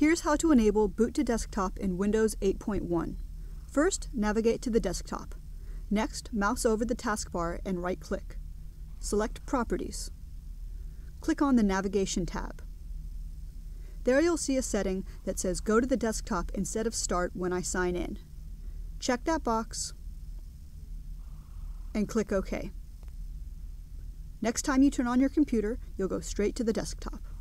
Here's how to enable Boot to Desktop in Windows 8.1. First, navigate to the desktop. Next, mouse over the taskbar and right-click. Select Properties. Click on the Navigation tab. There you'll see a setting that says Go to the desktop instead of Start when I sign in. Check that box and click OK. Next time you turn on your computer, you'll go straight to the desktop.